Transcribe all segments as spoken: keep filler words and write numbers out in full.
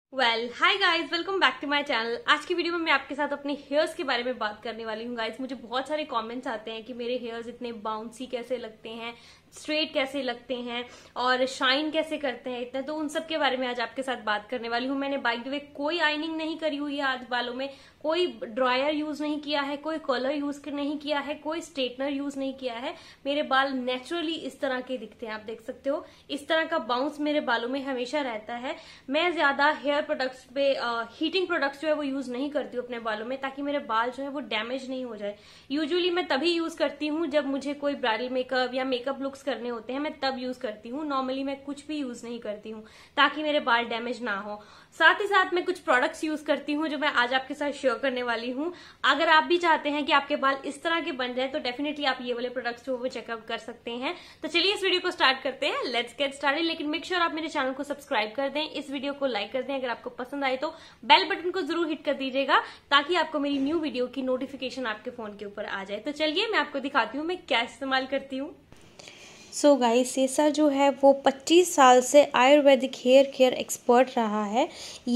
Well hi guys, welcome back to my channel. आज की video में मैं आपके साथ अपने हेयर्स के बारे में बात करने वाली हूँ। गाइज, मुझे बहुत सारे कमेंट्स आते हैं कि मेरे हेयर्स इतने बाउंसी कैसे लगते हैं, स्ट्रेट कैसे लगते हैं और शाइन कैसे करते हैं इतने। तो उन सब के बारे में आज आपके साथ बात करने वाली हूँ। मैंने बाय द वे कोई आइनिंग नहीं करी हुई है आज बालों में, कोई ड्रायर यूज नहीं किया है, कोई कलर यूज नहीं किया है, कोई स्ट्रेटनर यूज नहीं किया है। मेरे बाल नेचुरली इस तरह के दिखते हैं, आप देख सकते हो। इस तरह का बाउंस मेरे बालों में हमेशा रहता है। मैं ज्यादा हेयर प्रोडक्ट्स पे हीटिंग प्रोडक्ट्स जो है वो यूज नहीं करती हूँ अपने बालों में, ताकि मेरे बाल जो है वो डैमेज नहीं हो जाए। यूजुअली मैं तभी यूज करती हूँ जब मुझे कोई ब्राइडल मेकअप या मेकअप लुक्स करने होते हैं, मैं तब यूज करती हूँ। नॉर्मली मैं कुछ भी यूज नहीं करती हूँ ताकि मेरे बाल डैमेज ना हो। साथ ही साथ मैं कुछ प्रोडक्ट्स यूज करती हूँ जो मैं आज आपके साथ शेयर करने वाली हूँ। अगर आप भी चाहते हैं कि आपके बाल इस तरह के बन जाए तो डेफिनेटली आप ये वाले प्रोडक्ट्स जो वो चेकआउट कर सकते हैं। तो चलिए इस वीडियो को स्टार्ट करते हैं। Let's get started. लेकिन मेक श्योर आप मेरे चैनल को सब्सक्राइब कर दें, इस वीडियो को लाइक कर दें। अगर आपको पसंद आए तो बेल बटन को जरूर हिट कर दीजिएगा ताकि आपको मेरी न्यू वीडियो की नोटिफिकेशन आपके फोन के ऊपर आ जाए। तो चलिए मैं आपको दिखाती हूँ मैं क्या इस्तेमाल करती हूँ। सो गाइस, सेसा जो है वो पच्चीस साल से आयुर्वेदिक हेयर केयर एक्सपर्ट रहा है।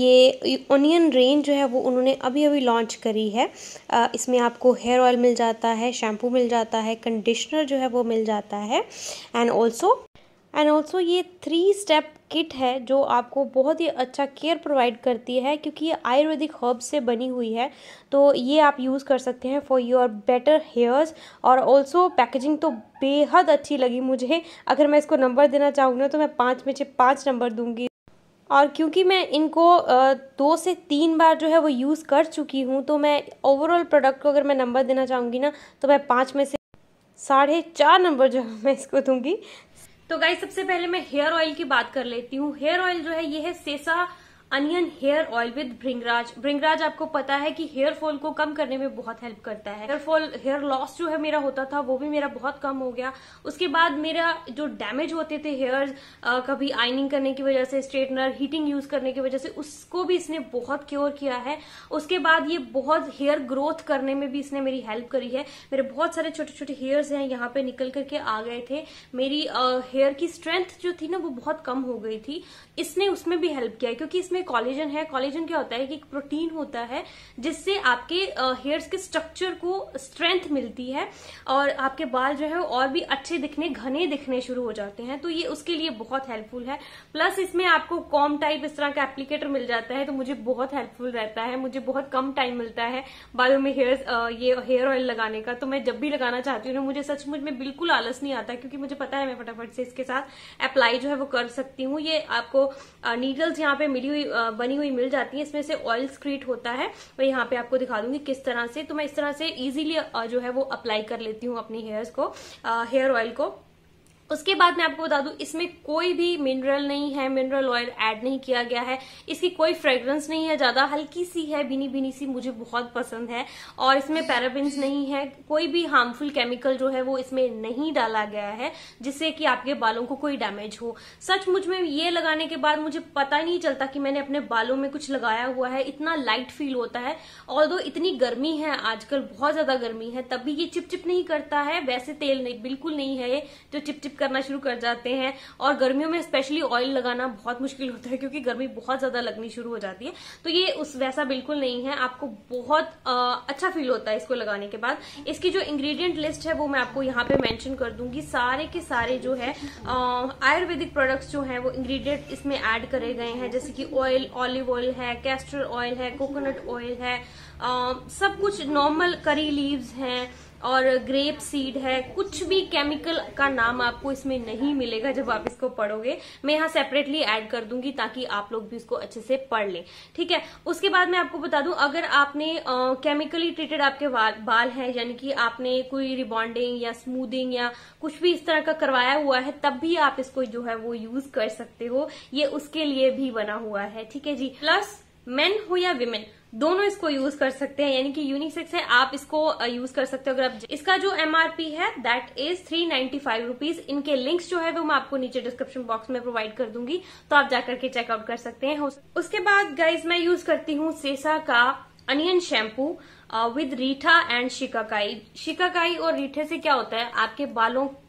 ये ओनियन रेंज जो है वो उन्होंने अभी अभी लॉन्च करी है। आ, इसमें आपको हेयर ऑयल मिल जाता है, शैम्पू मिल जाता है, कंडीशनर जो है वो मिल जाता है एंड ऑल्सो एंड ऑल्सो ये थ्री स्टेप किट है जो आपको बहुत ही अच्छा केयर प्रोवाइड करती है, क्योंकि ये आयुर्वेदिक हर्ब्स से बनी हुई है। तो ये आप यूज़ कर सकते हैं फॉर योर बेटर हेयर्स। और ऑल्सो पैकेजिंग तो बेहद अच्छी लगी मुझे। अगर मैं इसको नंबर देना चाहूँगी ना तो मैं पाँच में से पाँच नंबर दूंगी। और क्योंकि मैं इनको दो से तीन बार जो है वो यूज़ कर चुकी हूँ, तो मैं ओवरऑल प्रोडक्ट को अगर मैं नंबर देना चाहूँगी ना तो मैं पाँच में से साढ़े चार नंबर जो है मैं इसको दूंगी। तो गाइस, सबसे पहले मैं हेयर ऑयल की बात कर लेती हूँ। हेयर ऑयल जो है ये है Sesa onion hair oil with bhringraj. Bhringraj आपको पता है कि हेयर फॉल को कम करने में बहुत हेल्प करता है। हेयर फॉल हेयर लॉस जो है मेरा होता था वो भी मेरा बहुत कम हो गया। उसके बाद मेरा जो डैमेज होते थे हेयर, कभी आइनिंग करने की वजह से, स्ट्रेटनर, हीटिंग यूज करने की वजह से, उसको भी इसने बहुत क्योर किया है। उसके बाद ये बहुत हेयर ग्रोथ करने में भी इसने मेरी हेल्प करी है। मेरे बहुत सारे छोटे छोटे हेयर्स हैं यहाँ पे निकल करके आ गए थे। मेरी हेयर की स्ट्रेंथ जो थी ना वो बहुत कम हो गई थी। इसने उसमें भी हेल्प किया है, क्योंकि इसमें कॉलेजन है। कॉलेजन क्या होता है कि एक प्रोटीन होता है जिससे आपके हेयर्स के स्ट्रक्चर को स्ट्रेंथ मिलती है और आपके बाल जो है और भी अच्छे दिखने, घने दिखने शुरू हो जाते हैं। तो ये उसके लिए बहुत हेल्पफुल है। प्लस इसमें आपको कॉम टाइप इस तरह का एप्लीकेटर मिल जाता है, तो मुझे बहुत हेल्पफुल रहता है। मुझे बहुत कम टाइम मिलता है बालों में हेयर ये हेयर ऑयल लगाने का, तो मैं जब भी लगाना चाहती हूँ मुझे सचमुच में बिल्कुल आलस नहीं आता, क्योंकि मुझे पता है मैं फटाफट से इसके साथ अप्लाई जो है वो कर सकती हूँ। ये आपको नीडल्स यहाँ पे मिली हुई बनी हुई मिल जाती है। इसमें से ऑयल स्क्रीट होता है। मैं यहाँ पे आपको दिखा दूंगी किस तरह से। तो मैं इस तरह से इजीली जो है वो अप्लाई कर लेती हूँ अपनी हेयर्स को, हेयर ऑयल को। उसके बाद मैं आपको बता दूं, इसमें कोई भी मिनरल नहीं है, मिनरल ऑयल ऐड नहीं किया गया है। इसकी कोई फ्रेग्रेंस नहीं है, ज्यादा हल्की सी है, भीनी भीनी सी, मुझे बहुत पसंद है। और इसमें पैराबेन्स नहीं है, कोई भी हार्मफुल केमिकल जो है वो इसमें नहीं डाला गया है जिससे कि आपके बालों को कोई डैमेज हो। सचमुच में ये लगाने के बाद मुझे पता ही नहीं चलता कि मैंने अपने बालों में कुछ लगाया हुआ है। इतना लाइट फील होता है। ऑल्दो इतनी गर्मी है आजकल, बहुत ज्यादा गर्मी है, तब भी ये चिपचिप नहीं करता है। वैसे तेल नहीं, बिल्कुल नहीं है ये जो चिपचिप करना शुरू कर जाते हैं। और गर्मियों में स्पेशली ऑयल लगाना बहुत मुश्किल होता है, क्योंकि गर्मी बहुत ज्यादा लगनी शुरू हो जाती है। तो ये उस वैसा बिल्कुल नहीं है। आपको बहुत आ, अच्छा फील होता है इसको लगाने के बाद। इसकी जो इंग्रेडिएंट लिस्ट है वो मैं आपको यहाँ पे मेंशन कर दूंगी। सारे के सारे जो है आयुर्वेदिक प्रोडक्ट्स जो है वो इंग्रेडिएंट इसमें ऐड करे गए हैं, जैसे कि ऑयल, ऑलिव ऑयल है, कैस्टर ऑयल है, कोकोनट ऑयल है, आ, सब कुछ नॉर्मल करी लीव्स हैं और ग्रेप सीड है। कुछ भी केमिकल का नाम आपको इसमें नहीं मिलेगा जब आप इसको पढ़ोगे। मैं यहाँ सेपरेटली ऐड कर दूंगी ताकि आप लोग भी इसको अच्छे से पढ़ लें, ठीक है। उसके बाद मैं आपको बता दूं, अगर आपने केमिकली ट्रीटेड आपके बाल हैं, यानी कि आपने कोई रिबॉन्डिंग या स्मूदिंग या कुछ भी इस तरह का करवाया हुआ है, तब भी आप इसको जो है वो यूज कर सकते हो। ये उसके लिए भी बना हुआ है, ठीक है जी। प्लस मेन हो या विमेन, दोनों इसको यूज कर सकते हैं, यानी कि यूनिसेक्स है, आप इसको यूज कर सकते हो। अगर आप, इसका जो एमआरपी है that is three ninety five rupees. इनके लिंक्स जो है वो मैं आपको नीचे डिस्क्रिप्शन बॉक्स में प्रोवाइड कर दूंगी, तो आप जाकर के चेकआउट कर सकते हैं। उसके बाद गाइज मैं यूज करती हूँ सेसा का onion shampoo with reetha and shikakai. Shikakai और रीठे से क्या होता है, आपके बालों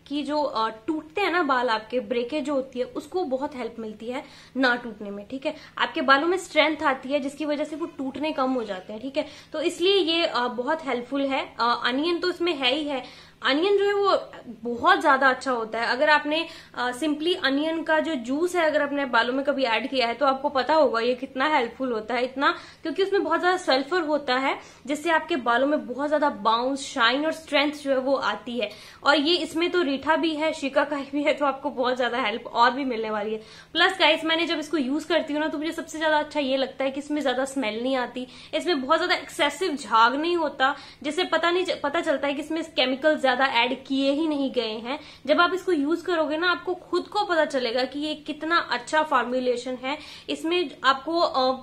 की जो टूटते हैं ना बाल, आपके ब्रेकेज जो होती है उसको बहुत हेल्प मिलती है ना टूटने में। ठीक है, आपके बालों में स्ट्रेंथ आती है जिसकी वजह से वो टूटने कम हो जाते हैं। ठीक है, तो इसलिए ये बहुत हेल्पफुल है। अनियन तो इसमें है ही है, अनियन जो है वो बहुत ज्यादा अच्छा होता है। अगर आपने सिंपली अनियन का जो जूस है अगर अपने बालों में कभी ऐड किया है तो आपको पता होगा ये कितना हेल्पफुल होता है। इतना क्योंकि उसमें बहुत ज्यादा सल्फर होता है जिससे आपके बालों में बहुत ज्यादा बाउंस, शाइन और स्ट्रेंथ जो है वो आती है। और ये इसमें तो रीठा भी है, शिकाकाई भी है, तो आपको बहुत ज्यादा हेल्प और भी मिलने वाली है। प्लस गाइस, मैंने जब इसको यूज करती हूँ ना तो मुझे सबसे ज्यादा अच्छा ये लगता है कि इसमें ज्यादा स्मेल नहीं आती, इसमें बहुत ज्यादा एक्सेसिव झाग नहीं होता, जिससे पता नहीं पता चलता है कि इसमें केमिकल ज्यादा ऐड किए ही नहीं गए हैं। जब आप इसको यूज करोगे ना आपको खुद को पता चलेगा कि ये कितना अच्छा फॉर्मुलेशन है। इसमें आपको आ,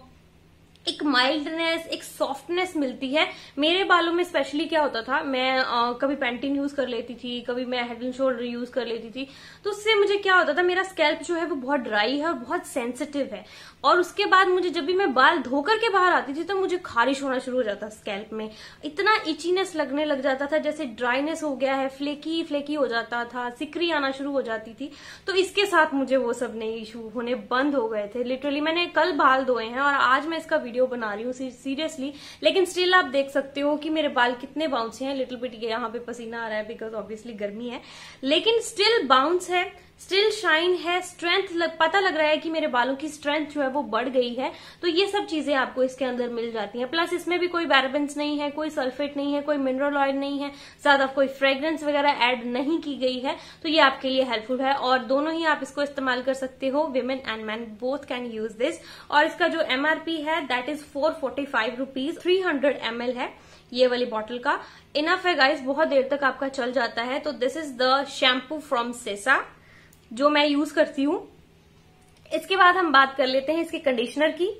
एक माइल्डनेस, एक सॉफ्टनेस मिलती है। मेरे बालों में स्पेशली क्या होता था, मैं आ, कभी पैंटीन यूज कर लेती थी, कभी मैं हेड एंड शोल्डर यूज कर लेती थी, तो उससे मुझे क्या होता था, मेरा स्कैल्प जो है वो बहुत ड्राई है और बहुत सेंसिटिव है। और उसके बाद मुझे जब भी मैं बाल धोकर के बाहर आती थी तो मुझे खारिश होना शुरू हो जाता स्कैल्प में, इतना इचीनेस लगने लग जाता था, जैसे ड्राइनेस हो गया है, फ्लेकी फ्लेकी हो जाता था, सिकरी आना शुरू हो जाती थी। तो इसके साथ मुझे वो सब नए इशू होने बंद हो गए थे। लिटरली मैंने कल बाल धोए हैं और आज मैं इसका वीडियो बना रही हूँ सीरियसली, लेकिन स्टिल आप देख सकते हो कि मेरे बाल कितने बाउंसी हैं। लिटिल बिट यहाँ पे पसीना आ रहा है बिकॉज ऑब्वियसली गर्मी है, लेकिन स्टिल बाउंस है, स्टिल शाइन है, स्ट्रेंथ लग, पता लग रहा है कि मेरे बालों की स्ट्रेंथ जो है वो बढ़ गई है। तो ये सब चीजें आपको इसके अंदर मिल जाती हैं। प्लस इसमें भी कोई पैराबेन्स नहीं है, कोई सल्फेट नहीं है, कोई मिनरल ऑयल नहीं है, ज्यादा कोई फ्रेग्रेंस वगैरह ऐड नहीं की गई है। तो ये आपके लिए हेल्पफुल है और दोनों ही आप इसको इस्तेमाल कर सकते हो। Women and man both can use this. और इसका जो एमआरपी है that is four forty five rupees, three hundred M L है ये वाली बॉटल का। इनफ है गाइस, बहुत देर तक आपका चल जाता है। तो this is the shampoo from Sesa जो मैं यूज करती हूँ। इसके बाद हम बात कर लेते हैं इसके कंडीशनर की।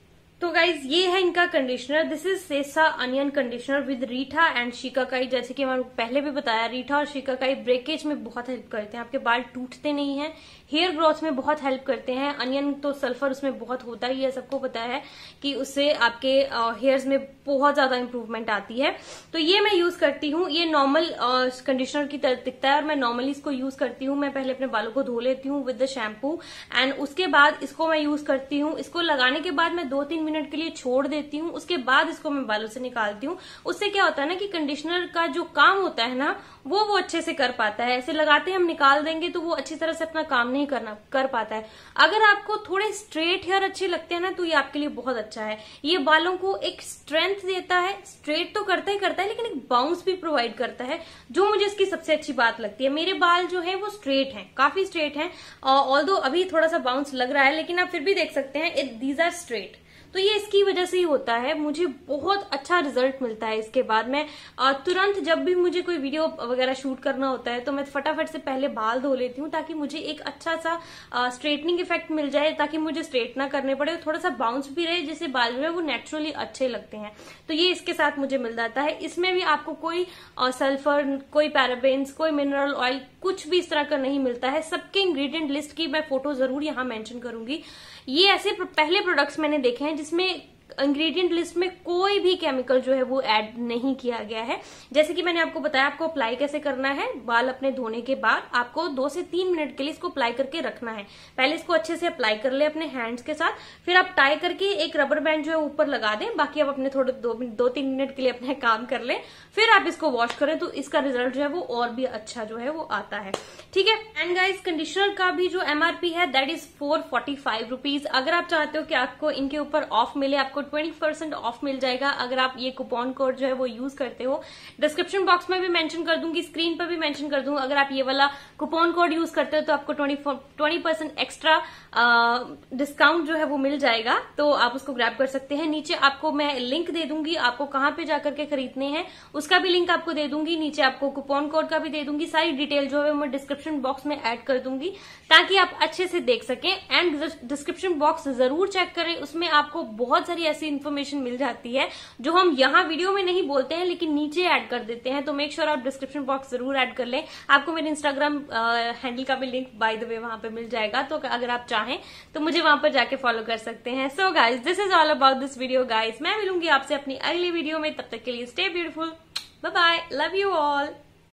तो गाइज ये है इनका conditioner, this is Sesa onion conditioner with reetha and shikakai. जैसे कि मैंने पहले भी बताया, रीठा और शिकाकाई ब्रेकेज में बहुत हेल्प करते हैं, आपके बाल टूटते नहीं हैं, हेयर ग्रोथ में बहुत हेल्प करते हैं। अनियन तो सल्फर उसमें बहुत होता ही है, सबको पता है कि उससे आपके हेयर्स में बहुत ज्यादा इंप्रूवमेंट आती है। तो ये मैं यूज करती हूँ, ये नॉर्मल कंडीशनर की तरह दिखता है और मैं नॉर्मली इसको यूज करती हूँ। मैं पहले अपने बालों को धो लेती हूँ विद द शैम्पू एंड उसके बाद इसको मैं यूज करती हूँ। इसको लगाने के बाद मैं दो तीन मिनट के लिए छोड़ देती हूँ, उसके बाद इसको मैं बालों से निकालती हूँ। उससे क्या होता है ना कि कंडीशनर का जो काम होता है ना वो वो अच्छे से कर पाता है। ऐसे लगाते हम निकाल देंगे तो वो अच्छी तरह से अपना काम नहीं करना कर पाता है। अगर आपको थोड़े स्ट्रेट हेयर अच्छे लगते हैं ना तो ये आपके लिए बहुत अच्छा है। ये बालों को एक स्ट्रेंथ देता है, स्ट्रेट तो करता ही करता है लेकिन एक बाउंस भी प्रोवाइड करता है, जो मुझे इसकी सबसे अच्छी बात लगती है। मेरे बाल जो है वो स्ट्रेट हैं, काफी स्ट्रेट हैं, ऑल्दो अभी थोड़ा सा बाउंस लग रहा है लेकिन आप फिर भी देख सकते हैं दीज आर स्ट्रेट। तो ये इसकी वजह से ही होता है, मुझे बहुत अच्छा रिजल्ट मिलता है इसके बाद। मैं तुरंत जब भी मुझे कोई वीडियो वगैरह शूट करना होता है तो मैं फटाफट से पहले बाल धो लेती हूँ ताकि मुझे एक अच्छा सा स्ट्रेटनिंग इफेक्ट मिल जाए, ताकि मुझे स्ट्रेट ना करने पड़े, थोड़ा सा बाउंस भी रहे, जिससे बाल जो है वो नेचुरली अच्छे लगते हैं। तो ये इसके साथ मुझे मिल जाता है। इसमें भी आपको कोई सल्फर, कोई पैराबेन्स, कोई मिनरल ऑयल, कुछ भी इस तरह का नहीं मिलता है। सबके इंग्रेडिएंट लिस्ट की मैं फोटो जरूर यहाँ मेंशन करूंगी। ये ऐसे पहले प्रोडक्ट्स मैंने देखे हैं जिसमें इंग्रेडिएंट लिस्ट में कोई भी केमिकल जो है वो ऐड नहीं किया गया है। जैसे कि मैंने आपको बताया आपको अप्लाई कैसे करना है। बाल अपने धोने के बाद आपको दो से तीन मिनट के लिए इसको अप्लाई करके रखना है। पहले इसको अच्छे से अप्लाई कर ले अपने हैंड्स के साथ, फिर आप टाई करके एक रबर बैंड जो है ऊपर लगा दें। बाकी आप अपने थोड़े दो, दो तीन मिनट के लिए अपने काम कर ले, फिर आप इसको वॉश करें तो इसका रिजल्ट जो है वो और भी अच्छा जो है वो आता है। ठीक है। एंड गाइस कंडीशनर का भी जो एमआरपी है that is four forty five rupees. अगर आप चाहते हो कि आपको इनके ऊपर ऑफ मिले, आपको ट्वेंटी परसेंट ऑफ मिल जाएगा अगर आप ये कूपन कोड जो है वो यूज करते हो। डिस्क्रिप्शन बॉक्स में भी मेंशन कर दूंगी, स्क्रीन पर भी मेंशन कर दूंगी। अगर आप ये वाला कूपन कोड यूज करते हो तो आपको ट्वेंटी परसेंट एक्स्ट्रा डिस्काउंट जो है वो मिल जाएगा, तो आप उसको ग्रैब कर सकते हैं। नीचे आपको मैं लिंक दे दूंगी, आपको कहाँ पे जाकर के खरीदने हैं उसका भी लिंक आपको दे दूंगी। नीचे आपको कूपन कोड का भी दे दूंगी। सारी डिटेल जो है मैं डिस्क्रिप्शन बॉक्स में ऐड कर दूंगी ताकि आप अच्छे से देख सकें। एंड डिस्क्रिप्शन बॉक्स जरूर चेक करें, उसमें आपको बहुत सारी ऐसी इन्फॉर्मेशन मिल जाती है जो हम यहाँ वीडियो में नहीं बोलते हैं लेकिन नीचे ऐड कर देते हैं। तो मेक श्योर आप डिस्क्रिप्शन बॉक्स जरूर ऐड कर लें। आपको मेरे इंस्टाग्राम हैंडल का भी लिंक बाय द वे वहां पे मिल जाएगा, तो अगर आप चाहें तो मुझे वहां पर जाके फॉलो कर सकते हैं। So guys this is all about this video guys. मैं मिलूंगी आपसे अपनी अगली वीडियो में, तब तक के लिए stay beautiful, bye bye, love you all.